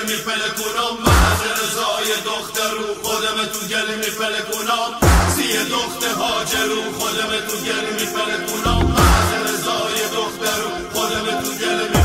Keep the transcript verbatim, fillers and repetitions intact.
میپلکونم محض رضای دخترو خودم تو گل میپلکونم سی دخت هاجرو خودم تو گل میپلکونم محض رضای دخترو خودم تو گل